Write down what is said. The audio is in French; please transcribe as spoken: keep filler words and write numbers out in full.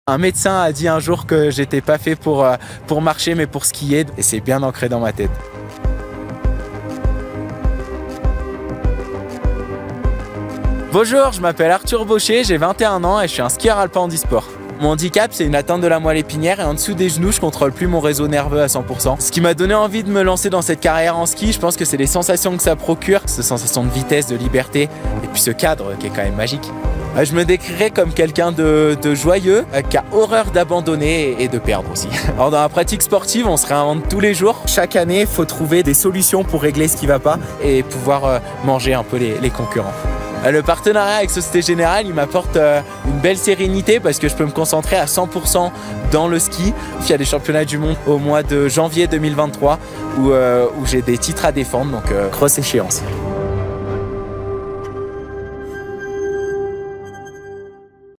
Un médecin a dit un jour que j'étais pas fait pour, euh, pour marcher mais pour skier et c'est bien ancré dans ma tête. Bonjour, je m'appelle Arthur Baucher, j'ai vingt et un ans et je suis un skieur alpin handisport. Mon handicap, c'est une atteinte de la moelle épinière et en dessous des genoux, je contrôle plus mon réseau nerveux à cent pour cent. Ce qui m'a donné envie de me lancer dans cette carrière en ski, je pense que c'est les sensations que ça procure, cette sensation de vitesse, de liberté et puis ce cadre qui est quand même magique. Je me décrirais comme quelqu'un de, de joyeux, qui a horreur d'abandonner et de perdre aussi. Alors dans la pratique sportive, on se réinvente tous les jours. Chaque année, il faut trouver des solutions pour régler ce qui ne va pas et pouvoir manger un peu les, les concurrents. Le partenariat avec Société Générale, il m'apporte une belle sérénité parce que je peux me concentrer à cent pour cent dans le ski. Il y a des championnats du monde au mois de janvier deux mille vingt-trois où, euh, où j'ai des titres à défendre, donc euh, grosse échéance.